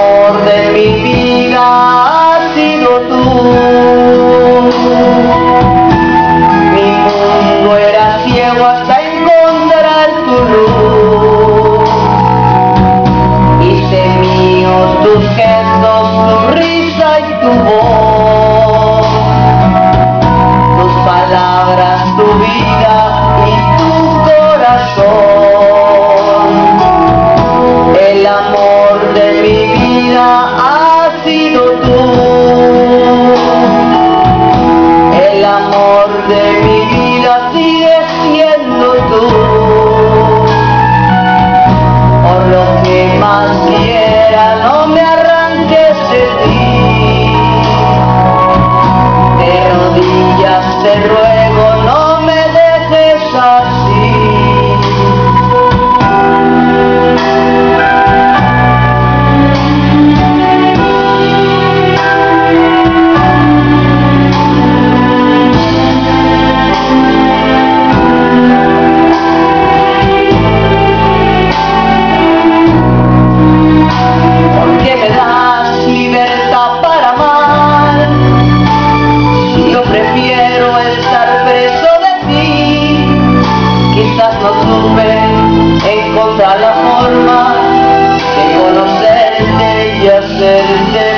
amor de mi vida has sido tú. Mi mundo era ciego hasta encontrar tu luz. Hice míos tus gestos, tu risa y tu voz, tus palabras, tu vida y tu corazón. El amor de mi vida has sido tú. El amor de mi vida sigue siendo tú. Por lo que más quiera, no me arranques de ti. De rodillas te ruego, no me dejes así. No supe encontrar la forma de conocerte y hacerte